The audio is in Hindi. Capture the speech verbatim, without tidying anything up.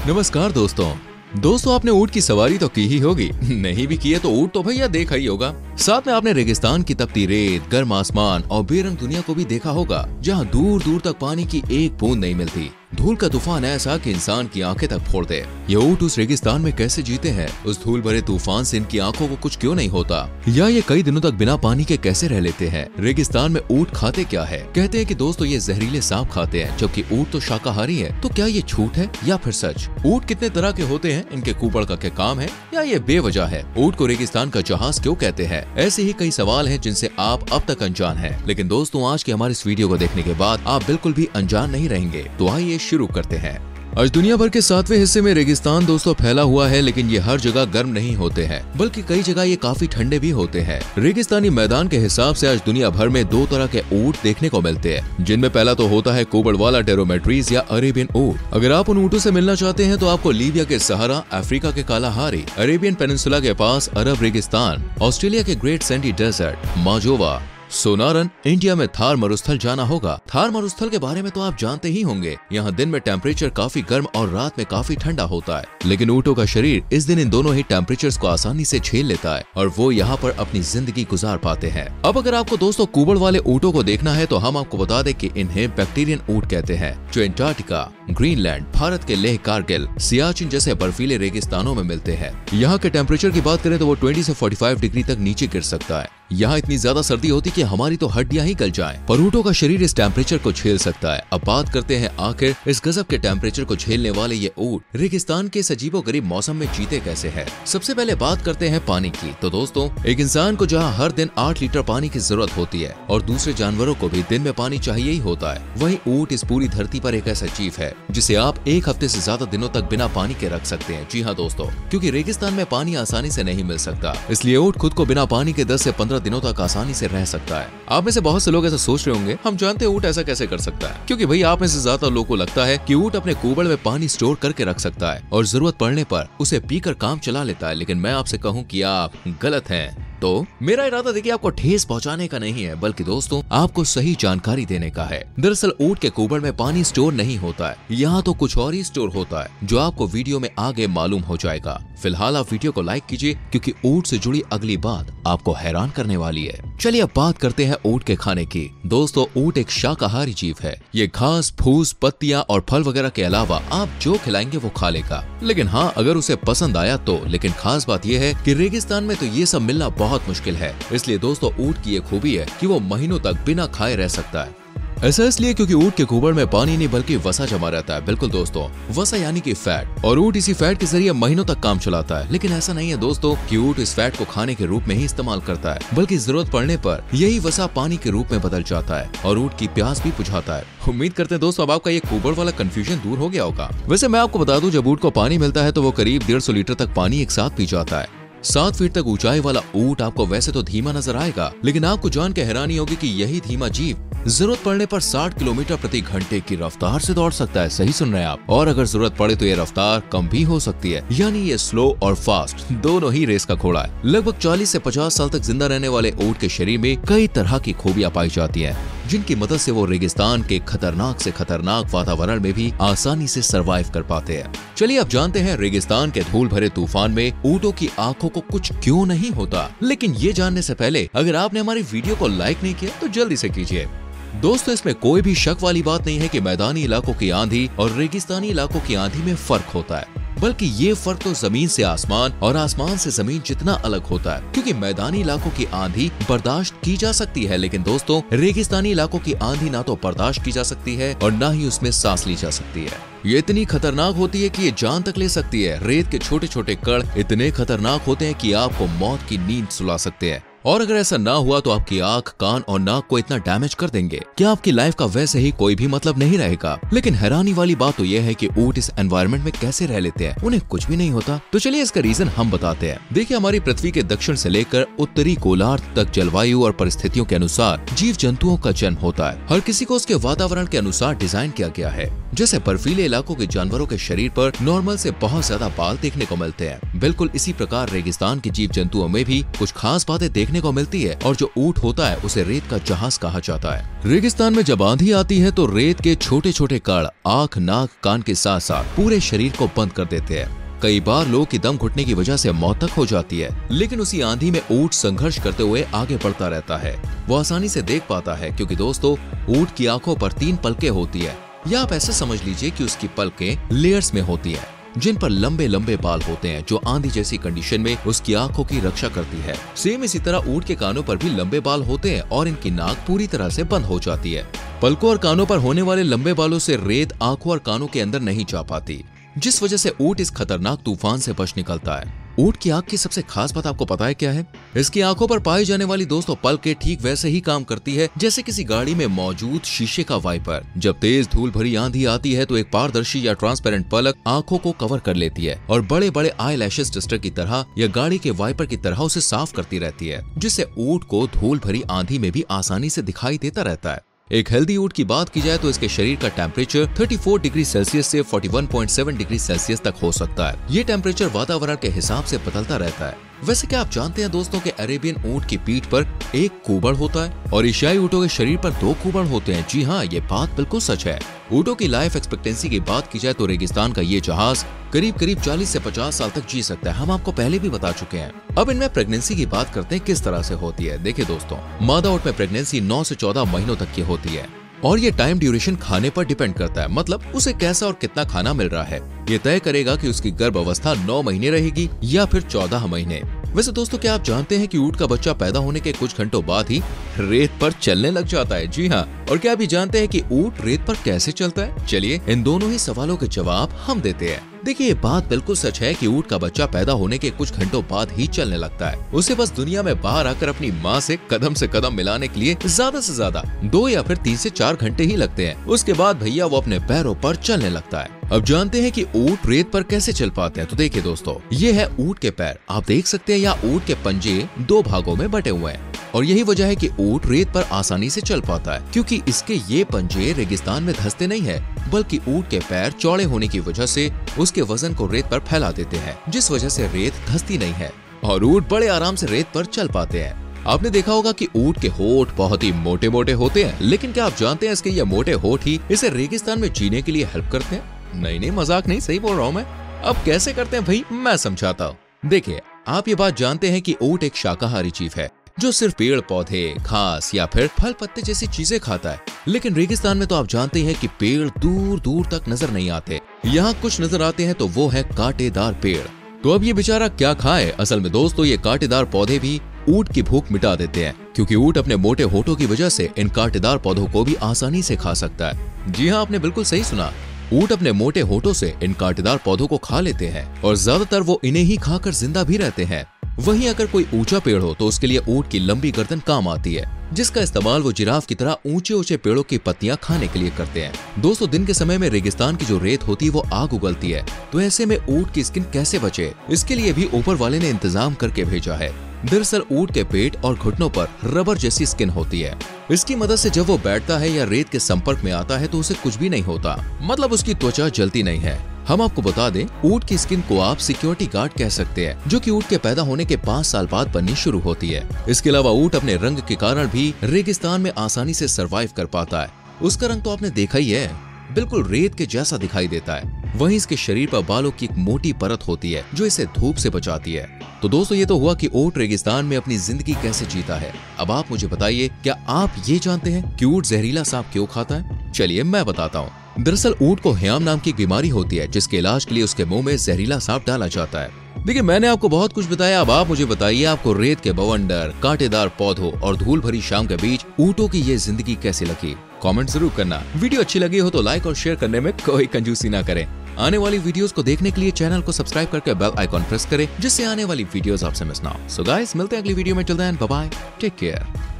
नमस्कार दोस्तों दोस्तों आपने ऊंट की सवारी तो की ही होगी, नहीं भी की है तो ऊंट तो भैया देखा ही होगा। साथ में आपने रेगिस्तान की तपती रेत, गर्म आसमान और बेरंग दुनिया को भी देखा होगा, जहां दूर दूर तक पानी की एक बूंद नहीं मिलती। धूल का तूफान ऐसा कि इंसान की आंखें तक फोड़ दे। ये ऊंट उस रेगिस्तान में कैसे जीते हैं? उस धूल भरे तूफान से इनकी आंखों को कुछ क्यों नहीं होता? या ये कई दिनों तक बिना पानी के कैसे रह लेते हैं? रेगिस्तान में ऊंट खाते क्या है? कहते हैं कि दोस्तों ये जहरीले सांप खाते हैं, जबकि ऊंट तो शाकाहारी है। तो क्या ये झूठ है या फिर सच? ऊंट कितने तरह के होते हैं? इनके कुबड़ का क्या काम है या ये बेवजह है? ऊंट को रेगिस्तान का जहाज क्यों कहते हैं? ऐसे ही कई सवाल हैं जिनसे आप अब तक अनजान हैं। लेकिन दोस्तों आज के हमारे इस वीडियो को देखने के बाद आप बिल्कुल भी अनजान नहीं रहेंगे। तो आइए शुरू करते हैं। आज दुनिया भर के सातवें हिस्से में रेगिस्तान दोस्तों फैला हुआ है, लेकिन ये हर जगह गर्म नहीं होते हैं, बल्कि कई जगह ये काफी ठंडे भी होते हैं। रेगिस्तानी मैदान के हिसाब से आज दुनिया भर में दो तरह के ऊंट देखने को मिलते हैं, जिनमें पहला तो होता है कुबड़ वाला ड्रोमेट्रीज या अरेबियन ऊंट। अगर आप उन ऊँटों से मिलना चाहते हैं तो आपको लीबिया के सहारा, अफ्रीका के कालाहारी, अरेबियन पेनिनसुला के पास अरब रेगिस्तान, ऑस्ट्रेलिया के Great Sandy Desert, Mojave, Sonoran, India में थार मरुस्थल जाना होगा। थार मरुस्थल के बारे में तो आप जानते ही होंगे। यहाँ दिन में टेम्परेचर काफी गर्म और रात में काफी ठंडा होता है, लेकिन ऊँटों का शरीर इस दिन इन दोनों ही टेम्परेचर्स को आसानी से झेल लेता है और वो यहाँ पर अपनी जिंदगी गुजार पाते हैं। अब अगर आपको दोस्तों कुबड़ वाले ऊँटों को देखना है तो हम आपको बता दें कि इन्हें बैक्टीरियन ऊँट कहते हैं, जो एंटार्क्टिका, ग्रीनलैंड, भारत के लेह, कारगिल, सियाचिन जैसे बर्फीले रेगिस्तानों में मिलते हैं। यहाँ के टेम्परेचर की बात करें तो वो बीस से पैंतालीस डिग्री तक नीचे गिर सकता है। यहाँ इतनी ज्यादा सर्दी होती कि हमारी तो हड्डियां ही गल जाएं, पर ऊँटों का शरीर इस टेम्परेचर को झेल सकता है। अब बात करते हैं आखिर इस गजब के टेम्परेचर को झेलने वाले ये ऊँट रेगिस्तान के अजीबोगरीब मौसम में जीते कैसे हैं। सबसे पहले बात करते हैं पानी की। तो दोस्तों एक इंसान को जहाँ हर दिन आठ लीटर पानी की जरूरत होती है और दूसरे जानवरों को भी दिन में पानी चाहिए ही होता है, वही ऊँट इस पूरी धरती पर एक ऐसा जीव है जिसे आप एक हफ्ते से ज्यादा दिनों तक बिना पानी के रख सकते हैं। जी हाँ दोस्तों, क्योंकि रेगिस्तान में पानी आसानी से नहीं मिल सकता, इसलिए ऊँट खुद को बिना पानी के दस से पंद्रह दिनों तक आसानी से रह सकता है। आप में से बहुत से लोग ऐसा सोच रहे होंगे, हम जानते हैं ऊँट ऐसा कैसे कर सकता है, क्योंकि भाई आप में से ज्यादा लोगों को लगता है कि ऊँट अपने कुबड़ में पानी स्टोर करके रख सकता है और जरूरत पड़ने पर उसे पीकर काम चला लेता है। लेकिन मैं आपसे कहूँ कि आप गलत हैं। तो मेरा इरादा देखिए आपको ठेस पहुंचाने का नहीं है, बल्कि दोस्तों आपको सही जानकारी देने का है। दरअसल ऊँट के कुबड़ में पानी स्टोर नहीं होता है, यहाँ तो कुछ और ही स्टोर होता है, जो आपको वीडियो में आगे मालूम हो जाएगा। फिलहाल आप वीडियो को लाइक कीजिए, क्योंकि ऊँट से जुड़ी अगली बात आपको हैरान करने वाली है। चलिए अब बात करते हैं ऊँट के खाने की। दोस्तों ऊँट एक शाकाहारी जीव है। ये घास, फूस, पत्तियां और फल वगैरह के अलावा आप जो खिलाएंगे वो खा लेगा, लेकिन हाँ अगर उसे पसंद आया तो। लेकिन खास बात यह है कि रेगिस्तान में तो ये सब मिलना बहुत मुश्किल है, इसलिए दोस्तों ऊँट की ये खूबी है कि वो महीनों तक बिना खाए रह सकता है। ऐसा इसलिए क्योंकि ऊँट के कुबड़ में पानी नहीं बल्कि वसा जमा रहता है। बिल्कुल दोस्तों, वसा यानी कि फैट, और ऊँट इसी फैट के जरिए महीनों तक काम चलाता है। लेकिन ऐसा नहीं है दोस्तों कि ऊँट इस फैट को खाने के रूप में ही इस्तेमाल करता है, बल्कि जरूरत पड़ने पर यही वसा पानी के रूप में बदल जाता है और ऊँट की प्यास भी बुझाता है। उम्मीद करते हैं दोस्तों अब आपका ये कुबड़ वाला कंफ्यूजन दूर हो गया होगा। वैसे मैं आपको बता दूं, जब ऊँट को पानी मिलता है तो वो करीब डेढ़ सौ लीटर तक पानी एक साथ पी जाता है। सात फीट तक ऊंचाई वाला ऊँट आपको वैसे तो धीमा नजर आएगा, लेकिन आपको जान के हैरानी होगी कि यही धीमा जीव जरूरत पड़ने पर साठ किलोमीटर प्रति घंटे की रफ्तार से दौड़ सकता है। सही सुन रहे हैं आप। और अगर जरूरत पड़े तो ये रफ्तार कम भी हो सकती है, यानी ये स्लो और फास्ट दोनों ही रेस का घोड़ा है। लगभग चालीस से पचास साल तक जिंदा रहने वाले ऊँट के शरीर में कई तरह की खूबियां पाई जाती हैं, जिनकी मदद से वो रेगिस्तान के खतरनाक से खतरनाक वातावरण में भी आसानी से सरवाइव कर पाते हैं। चलिए अब जानते हैं रेगिस्तान के धूल भरे तूफान में ऊँटों की आंखों को कुछ क्यों नहीं होता। लेकिन ये जानने से पहले अगर आपने हमारी वीडियो को लाइक नहीं किया तो जल्दी से कीजिए। दोस्तों इसमें कोई भी शक वाली बात नहीं है कि मैदानी इलाकों की आंधी और रेगिस्तानी इलाकों की आंधी में फर्क होता है, बल्कि ये फर्क तो जमीन से आसमान और आसमान से जमीन जितना अलग होता है। क्योंकि मैदानी इलाकों की आंधी बर्दाश्त की जा सकती है, लेकिन दोस्तों रेगिस्तानी इलाकों की आंधी ना तो बर्दाश्त की जा सकती है और ना ही उसमें सांस ली जा सकती है। ये इतनी खतरनाक होती है कि ये जान तक ले सकती है। रेत के छोटे छोटे कण इतने खतरनाक होते हैं कि आपको मौत की नींद सुला सकते हैं, और अगर ऐसा ना हुआ तो आपकी आंख, कान और नाक को इतना डैमेज कर देंगे कि आपकी लाइफ का वैसे ही कोई भी मतलब नहीं रहेगा। लेकिन हैरानी वाली बात तो यह है कि ऊँट इस एनवायरनमेंट में कैसे रह लेते हैं, उन्हें कुछ भी नहीं होता। तो चलिए इसका रीजन हम बताते हैं। देखिए हमारी पृथ्वी के दक्षिण से लेकर उत्तरी गोलार्ध तक जलवायु और परिस्थितियों के अनुसार जीव जंतुओं का जन्म होता है। हर किसी को उसके वातावरण के अनुसार डिजाइन किया गया है। जैसे बर्फीले इलाकों के जानवरों के शरीर पर नॉर्मल से बहुत ज्यादा बाल देखने को मिलते हैं, बिल्कुल इसी प्रकार रेगिस्तान के जीव जंतुओं में भी कुछ खास बातें देखने देखने को मिलती है और जो ऊंट होता है उसे रेत का जहाज कहा जाता है। रेगिस्तान में जब आंधी आती है तो रेत के छोटे छोटे कण आंख, नाक, कान के साथ साथ पूरे शरीर को बंद कर देते हैं। कई बार लोग की दम घुटने की वजह से मौत तक हो जाती है, लेकिन उसी आंधी में ऊंट संघर्ष करते हुए आगे बढ़ता रहता है। वो आसानी से देख पाता है क्योंकि दोस्तों ऊंट की आंखों पर तीन पलकें होती है, या आप ऐसे समझ लीजिए कि उसकी पलकें लेयर्स में होती है, जिन पर लंबे लंबे बाल होते हैं जो आंधी जैसी कंडीशन में उसकी आंखों की रक्षा करती है। सेम इसी तरह ऊंट के कानों पर भी लंबे बाल होते हैं और इनकी नाक पूरी तरह से बंद हो जाती है। पलकों और कानों पर होने वाले लंबे बालों से रेत आंखों और कानों के अंदर नहीं जा पाती, जिस वजह से ऊंट इस खतरनाक तूफान से बच निकलता है। ऊंट की आंख की सबसे खास बात आपको पता है क्या है? इसकी आंखों पर पाई जाने वाली दोस्तों पलकें ठीक वैसे ही काम करती है जैसे किसी गाड़ी में मौजूद शीशे का वाइपर। जब तेज धूल भरी आंधी आती है तो एक पारदर्शी या ट्रांसपेरेंट पलक आंखों को कवर कर लेती है और बड़े बड़े आई लैशेस टेस्टर की तरह या गाड़ी के वाइपर की तरह उसे साफ करती रहती है, जिससे ऊंट को धूल भरी आंधी में भी आसानी से दिखाई देता रहता है। एक हेल्दी ऊंट की बात की जाए तो इसके शरीर का टेम्परेचर चौंतीस डिग्री सेल्सियस से इकतालीस पॉइंट सात डिग्री सेल्सियस तक हो सकता है। ये टेम्परेचर वातावरण के हिसाब से बदलता रहता है। वैसे क्या आप जानते हैं दोस्तों कि अरेबियन ऊंट की पीठ पर एक कूबड़ होता है और एशियाई ऊंटों के शरीर पर दो कूबड़ होते हैं? जी हाँ, ये बात बिल्कुल सच है। ऊंटों की लाइफ एक्सपेक्टेंसी की बात की जाए तो रेगिस्तान का ये जहाज करीब करीब चालीस से पचास साल तक जी सकता है। हम आपको पहले भी बता चुके हैं। अब इनमें प्रेगनेंसी की बात करते हैं किस तरह से होती है। देखिए दोस्तों, मादा ऊंट में प्रेगनेंसी नौ से चौदह महीनों तक की होती है और ये टाइम ड्यूरेशन खाने पर डिपेंड करता है, मतलब उसे कैसा और कितना खाना मिल रहा है ये तय करेगा कि उसकी गर्भ अवस्था नौ महीने रहेगी या फिर चौदह महीने। वैसे दोस्तों, क्या आप जानते हैं कि ऊंट का बच्चा पैदा होने के कुछ घंटों बाद ही रेत पर चलने लग जाता है? जी हाँ। और क्या आप भी जानते हैं कि ऊंट रेत पर कैसे चलता है? चलिए इन दोनों ही सवालों के जवाब हम देते हैं। देखिए, ये बात बिल्कुल सच है कि ऊंट का बच्चा पैदा होने के कुछ घंटों बाद ही चलने लगता है। उसे बस दुनिया में बाहर आकर अपनी माँ से कदम से कदम मिलाने के लिए ज्यादा से ज्यादा दो या फिर तीन से चार घंटे ही लगते हैं। उसके बाद भैया वो अपने पैरों पर चलने लगता है। अब जानते हैं कि ऊंट रेत पर कैसे चल पाते हैं। तो देखिए दोस्तों, ये है ऊंट के पैर, आप देख सकते हैं, या ऊंट के पंजे दो भागों में बटे हुए हैं और यही वजह है कि ऊंट रेत पर आसानी से चल पाता है, क्योंकि इसके ये पंजे रेगिस्तान में धंसते नहीं है, बल्कि ऊंट के पैर चौड़े होने की वजह से उसके वजन को रेत पर फैला देते हैं, जिस वजह से रेत धंसती नहीं है और ऊंट बड़े आराम से रेत पर चल पाते हैं। आपने देखा होगा कि ऊंट के होठ बहुत ही मोटे मोटे होते हैं, लेकिन क्या आप जानते हैं इसके ये मोटे होठ ही इसे रेगिस्तान में जीने के लिए हेल्प करते हैं? नहीं नहीं, मजाक नहीं, सही बोल रहा हूँ मैं। अब कैसे करते हैं भाई, मैं समझाता हूँ। देखिए, आप ये बात जानते हैं कि ऊंट एक शाकाहारी जीव है जो सिर्फ पेड़ पौधे, घास या फिर फल पत्ते जैसी चीजें खाता है। लेकिन रेगिस्तान में तो आप जानते हैं कि पेड़ दूर दूर तक नजर नहीं आते। यहाँ कुछ नजर आते हैं तो वो है कांटेदार पेड़। तो अब ये बेचारा क्या खाए? असल में दोस्तों, ये कांटेदार पौधे भी ऊंट की भूख मिटा देते हैं, क्योंकि ऊंट अपने मोटे होठों की वजह से इन कांटेदार पौधों को भी आसानी से खा सकता है। जी हाँ, आपने बिल्कुल सही सुना, ऊंट अपने मोटे होठों से इन कांटेदार पौधों को खा लेते हैं और ज्यादातर वो इन्हें ही खाकर जिंदा भी रहते हैं। वहीं अगर कोई ऊंचा पेड़ हो तो उसके लिए ऊंट की लंबी गर्दन काम आती है, जिसका इस्तेमाल वो जिराफ की तरह ऊंचे ऊंचे पेड़ों की पत्तियां खाने के लिए करते हैं। दोस्तों, दिन के समय में रेगिस्तान की जो रेत होती है वो आग उगलती है, तो ऐसे में ऊंट की स्किन कैसे बचे, इसके लिए भी ऊपर वाले ने इंतजाम करके भेजा है। दरअसल ऊंट के पेट और घुटनों पर रबर जैसी स्किन होती है। इसकी मदद से जब वो बैठता है या रेत के संपर्क में आता है तो उसे कुछ भी नहीं होता, मतलब उसकी त्वचा जलती नहीं है। हम आपको बता दें, ऊंट की स्किन को आप सिक्योरिटी गार्ड कह सकते हैं, जो कि ऊंट के पैदा होने के पाँच साल बाद बननी शुरू होती है। इसके अलावा ऊंट अपने रंग के कारण भी रेगिस्तान में आसानी से सरवाइव कर पाता है। उसका रंग तो आपने देखा ही है, बिल्कुल रेत के जैसा दिखाई देता है। वहीं इसके शरीर पर बालों की एक मोटी परत होती है जो इसे धूप से बचाती है। तो दोस्तों, ये तो हुआ कि ऊंट रेगिस्तान में अपनी जिंदगी कैसे जीता है। अब आप मुझे बताइए, क्या आप ये जानते हैं कि ऊंट जहरीला सांप क्यों खाता है? चलिए मैं बताता हूँ। दरअसल ऊंट को ह्याम नाम की बीमारी होती है, जिसके इलाज के लिए उसके मुंह में जहरीला सांप डाला जाता है। देखिए, मैंने आपको बहुत कुछ बताया, अब आप मुझे बताइए, आपको रेत के बवंडर, कांटेदार पौधों और धूल भरी शाम के बीच ऊंटों की ये जिंदगी कैसी लगी? कमेंट जरूर करना। वीडियो अच्छी लगी हो तो लाइक और शेयर करने में कोई कंजूसी ना करें। आने वाली वीडियोस को देखने के लिए चैनल को सब्सक्राइब करके बेल आइकॉन प्रेस करें, जिससे आने वाली वीडियोस आपसे मिस ना हो। सो गाइस, मिलते हैं अगली वीडियो में। Till then, bye bye, take care.